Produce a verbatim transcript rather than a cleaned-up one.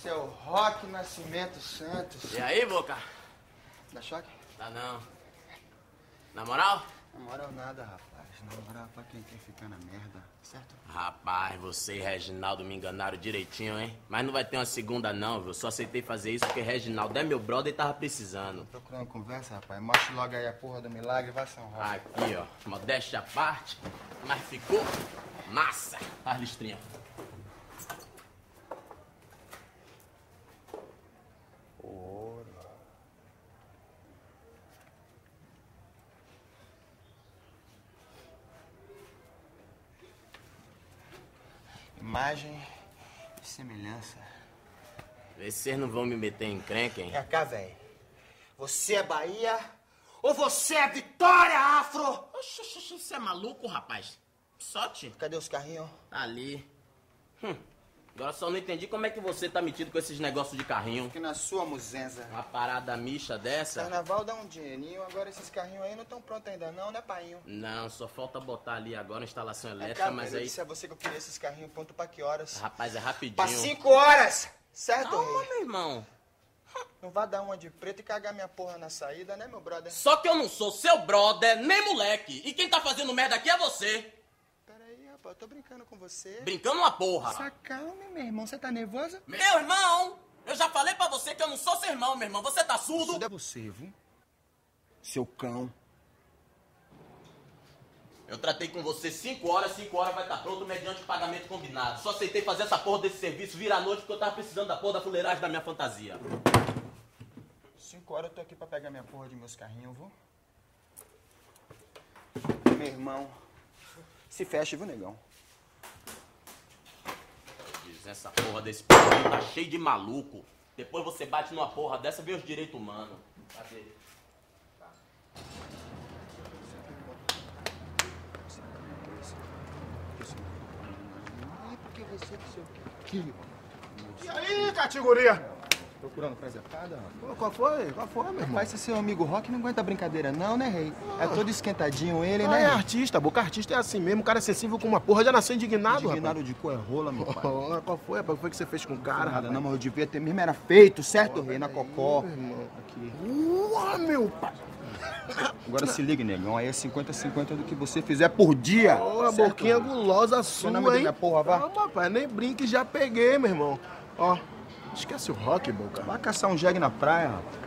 Esse é o Rock Nascimento Santos. E aí, Boca? Dá choque? Tá não. Na moral? Na moral nada, rapaz. Na moral pra quem quer ficar na merda, certo? Rapaz, você e Reginaldo me enganaram direitinho, hein? Mas não vai ter uma segunda não, viu? Só aceitei fazer isso porque Reginaldo é meu brother e tava precisando. Tô procurando conversa, rapaz. Mostra logo aí a porra do milagre, vai São Roque. Aqui, ó. Modéstia à parte, mas ficou massa. As listrinhas. Ouro. Imagem e semelhança. Vê se vocês não vão me meter em encrenca, hein? É cá, velho. Você é Bahia ou você é Vitória, Afro? Oxi, oxi, oxi, você é maluco, rapaz? Sorte. Cadê os carrinhos? Tá ali. Hum. Agora só não entendi como é que você tá metido com esses negócios de carrinho. Aqui na sua muzenza. Uma parada micha dessa? Carnaval dá um dinheirinho, agora esses carrinhos aí não estão prontos ainda não, né, painho? Não, só falta botar ali agora a instalação É, elétrica, cara, mas eu aí... disse a você que eu queria esses carrinhos pronto pra que horas? Rapaz, é rapidinho. Pra cinco horas! Certo, Calma, rei? meu irmão. Não vai dar uma de preto e cagar minha porra na saída, né, meu brother? Só que eu não sou seu brother, nem moleque. E quem tá fazendo merda aqui é você. Peraí, rapaz, eu tô brincando com você. Brincando uma porra. Se acalme, meu irmão, você tá nervoso? Meu irmão, eu já falei pra você que eu não sou seu irmão, meu irmão. Você tá surdo? Isso é você, viu? Seu cão. Eu tratei com você cinco horas, cinco horas vai estar pronto mediante pagamento combinado. Só aceitei fazer essa porra desse serviço vir à noite porque eu tava precisando da porra da fuleiragem da minha fantasia. Cinco horas eu tô aqui pra pegar minha porra de meus carrinhos, viu? Meu irmão, se fecha, viu, negão? Diz, essa porra desse porra tá cheio de maluco. Depois você bate numa porra dessa, vê os direitos humanos. Cadê? E aí, categoria? Procurando presepada, rapaz? Pô, qual foi? Qual foi, meu irmão? Rapaz, esse seu amigo Rock não aguenta brincadeira não, né, rei? É todo esquentadinho ele, Ah, né? é rei? artista, boca artista é assim mesmo, o cara é sensível com uma porra, já nasceu indignado, Indignado de cu é rola, meu pai. rapaz. Oh, qual foi, rapaz? O que foi que você fez com o cara, Nada rapaz? não, mas eu devia ter mesmo, era feito, certo, rei? Na cocó. Meu irmão. Aqui. Uau, meu pai. Agora se liga, negão, aí é cinquenta a cinquenta do que você fizer por dia. Ô, a certo, boquinha rei? gulosa Seu nome sua, da hein? minha porra, vá. Calma, rapaz, nem brinque, já peguei, meu irmão. Ó, esquece o rock, boca. Vai caçar um jegue na praia, rapaz.